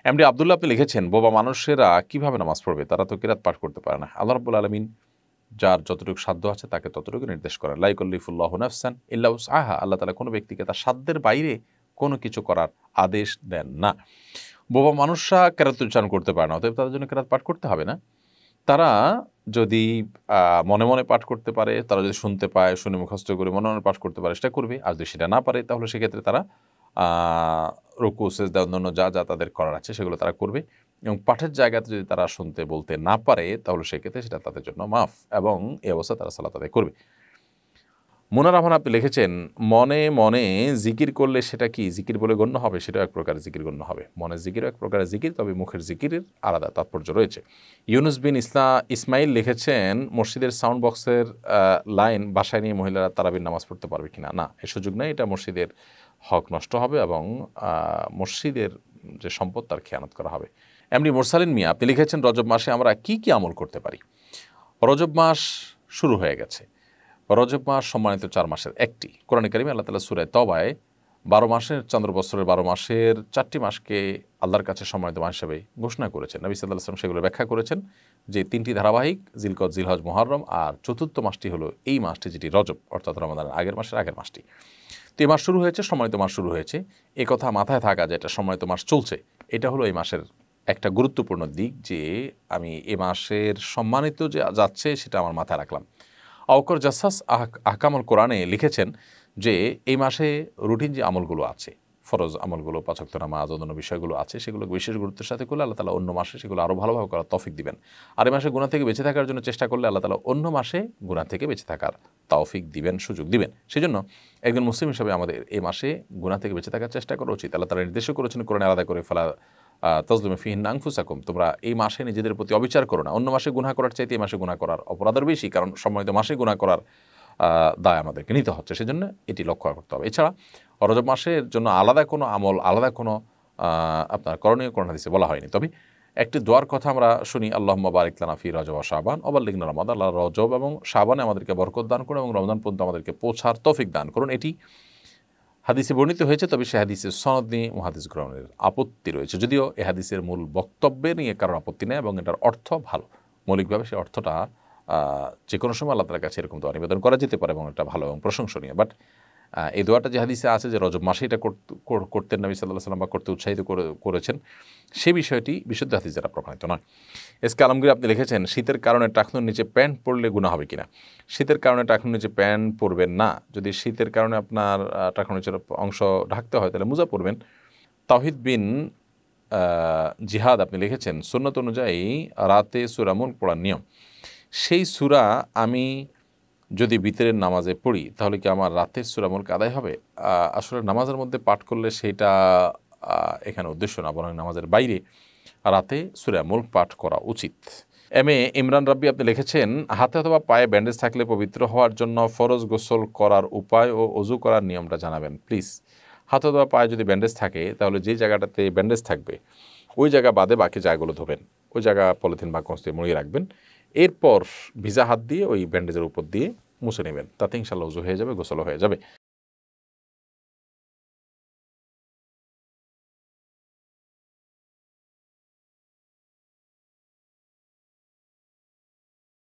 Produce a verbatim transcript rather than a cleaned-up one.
MD Abdullah আপনি লিখেছেন, বোবা মানুষেরা কিভাবে নামাজ পড়বে? তারা তো কিরাত পাঠ করতে পারে না। আল্লাহ রাব্বুল আলামিন যার যতটুকু সাধ্য আছে তাকে ততটুকু নির্দেশ করেন। লা ইউকাল্লিফুল্লাহু নাফসান ইল্লা উসআহা। আল্লাহ তাআলা কোনো ব্যক্তিকে তার সাধ্যের বাইরে কোনো কিছু করার আদেশ দেন না। বোবা মানুষরা কেরাত উচ্চারণ করতে পারে না, অতএব তাদের জন্য কেরাত পাঠ করতে হবে না। তারা যদি মনে মনে পাঠ করতে পারে, তারা যদি শুনতে পায়, শুনে মুখস্থ করে মনে মনে পাঠ করতে পারে, সেটা করবে। আর যদি সেটা না পারে তাহলে সেক্ষেত্রে তারা রুকু সেজদা অন্যান্য যা যা তাদের করার আছে সেগুলো তারা করবে। এবং পাঠের জায়গাতে যদি তারা শুনতে বলতে না পারে তাহলে সেক্ষেত্রে সেটা তাদের জন্য মাফ, এবং এই অবস্থা তারা সালাত আদায় করবে। মুনার রহমান আপনি লিখেছেন, মনে মনে জিকির করলে সেটা কি জিকির বলে গণ্য হবে? সেটাও এক প্রকার জিকির গণ্য হবে। মনের জিকিরও এক প্রকারের জিকির, তবে মুখের জিকিরের আলাদা তাৎপর্য রয়েছে। ইউনুস বিন ইসলা ইসমাইল লিখেছেন, মসজিদের সাউন্ড বক্সের লাইন বাসায় নিয়ে মহিলারা তারাবির নামাজ পড়তে পারবে কিনা? না, এ সুযোগ নেই। এটা মসজিদের হক নষ্ট হবে এবং মসজিদের যে সম্পদ তার খেয়ানত করা হবে। এমনি মোরসালিন মিয়া আপনি লিখেছেন, রজব মাসে আমরা কি কি আমল করতে পারি? রজব মাস শুরু হয়ে গেছে। রজব মাস সম্মানিত চার মাসের একটি। কোরআন কারিমে আল্লাহ তাআলা সূরা তওবায় বারো মাসের চন্দ্র বৎসরের বারো মাসের চারটি মাসকে আল্লাহর কাছে সম্মানিত মাস হিসেবে ঘোষণা করেছেন। নবী সাল্লাল্লাহু আলাইহি ওয়াসাল্লাম সেগুলো ব্যাখ্যা করেছেন যে তিনটি ধারাবাহিক, জিলকদ, জিলহজ, মুহররম, আর চতুর্থ মাসটি হলো এই মাসটি, যেটি রজব, অর্থাৎ রমাদানের আগের মাসের আগের মাসটি। তো এই মাস শুরু হয়েছে, সম্মানিত মাস শুরু হয়েছে, এ কথা মাথায় থাকা যে এটা সম্মানিত মাস চলছে, এটা হলো এই মাসের একটা গুরুত্বপূর্ণ দিক, যে আমি এ মাসের সম্মানিত যে যাচ্ছে সেটা আমার মাথায় রাখলাম। আওকর জাসাস আহকামুল কোরআনে লিখেছেন যে এই মাসে রুটিন যে আমলগুলো আছে, ফরজ আমলগুলো, পাঁচ ওয়াক্ত নামাজ, অন্যান্য বিষয়গুলো আছে, সেগুলো বিশেষ গুরুত্বের সাথে করলে আল্লাহ তাআলা অন্য মাসে সেগুলো আরও ভালোভাবে করার তৌফিক দিবেন। আর এই মাসে গুনাহ থেকে বেঁচে থাকার জন্য চেষ্টা করলে আল্লাহ তাআলা অন্য মাসে গুনাহ থেকে বেঁচে থাকার তৌফিক দিবেন, সুযোগ দিবেন। সেজন্য একজন মুসলিম হিসেবে আমাদের এই মাসে গুনাহ থেকে বেঁচে থাকার চেষ্টা করা উচিত। আল্লাহ তাআলা নির্দেশও করেছেন কোরআনে আলাদা করে, ফালা তাজলিমু ফিহিন্না আনফুসাকুম, তোমরা এই মাসে নিজেদের প্রতি অবিচার করো না। অন্য মাসে গুনাহ করার চাইতে এই মাসে গুনাহ করার অপরাধের বেশি, কারণ সম্মানিত মাসে গুনাহ করার দায় আমাদেরকে নিতে হচ্ছে, সেজন্য এটি লক্ষ্য করতে হবে। এছাড়া রজব মাসের জন্য আলাদা কোনো আমল, আলাদা কোনো আপনার করণীয় কোরআন হাদিসে বলা হয়নি। তবে একটি দোয়ার কথা আমরা শুনি, আল্লাহুম্মা বারিক লানা ফি রজব ওয়া শাবান ওয়া বাল্লিগনা রমাদান। আল্লাহ রজব এবং শাবানে আমাদেরকে বরকত দান করুন এবং রমজান পর্যন্ত আমাদেরকে পৌঁছার তৌফিক দান করুন। এটি হাদিসে বর্ণিত হয়েছে, তবে সে হাদিসের সনদ নিয়ে মুহাদ্দিস গ্রহণের আপত্তি রয়েছে, যদিও এ হাদিসের মূল বক্তব্যে নিয়ে কারোর আপত্তি নেই এবং এটার অর্থ ভালো। মৌলিকভাবে সেই অর্থটা যে কোনো সময় আল্লাহ তাআলার কাছে এরকম দোয়া নিবেদন করা যেতে পারে এবং এটা ভালো এবং প্রশংসনীয়। বাট এই দোয়াটা যে হাদিসে আছে যে রজব মাসে এটা করতেন নবী সাল্লাল্লাহু আলাইহি ওয়াসাল্লাম বা করতে উৎসাহিত করেছেন, সেই বিষয়টি বিশুদ্ধ হাদিস দ্বারা প্রমাণিত নয়। এস কে আলমগীর আপনি লিখেছেন, শীতের কারণে টাকনুর নিচে প্যান্ট পরলে গুনাহ হবে কিনা? শীতের কারণে টাকনুর নিচে প্যান্ট পরবেন না। যদি শীতের কারণে আপনার টাকনুর নিচের অংশ ঢাকতে হয় তাহলে মোজা পরবেন। তাওহিদ বিন জিহাদ আপনি লিখেছেন, সুন্নত অনুযায়ী রাতে সূরা মুলক পড়ার নিয়ম। সেই সূরা আমি যদি বিতরের নামাজে পড়ি তাহলে কি আমার রাতের সূরা মুলক আদায় হবে? আসলে নামাজের মধ্যে পাঠ করলে সেটা এখানে উদ্দেশ্য না, বরং নামাজের বাইরে রাতে সূরা মুলক পাঠ করা উচিত। এম এ ইমরান রাব্বি আপনি লিখেছেন, হাতে অথবা পায়ে ব্যান্ডেজ থাকলে পবিত্র হওয়ার জন্য ফরজ গোসল করার উপায় ও ওযু করার নিয়মটা জানাবেন প্লিজ। হাতে অথবা পায়ে যদি ব্যান্ডেজ থাকে তাহলে যে জায়গাটাতে ব্যান্ডেজ থাকবে ওই জায়গা বাদে বাকি জায়গাগুলো ধোবেন, ওই জায়গা পলিথিন বা কাগজ দিয়ে মুড়িয়ে রাখবেন, এরপর ভিজা হাত দিয়ে ওই ব্যান্ডেজের উপর দিয়ে মুছে নেবেন, তাতে ইনশাআল্লাহ ওযু হয়ে যাবে, গোসলও হয়ে যাবে।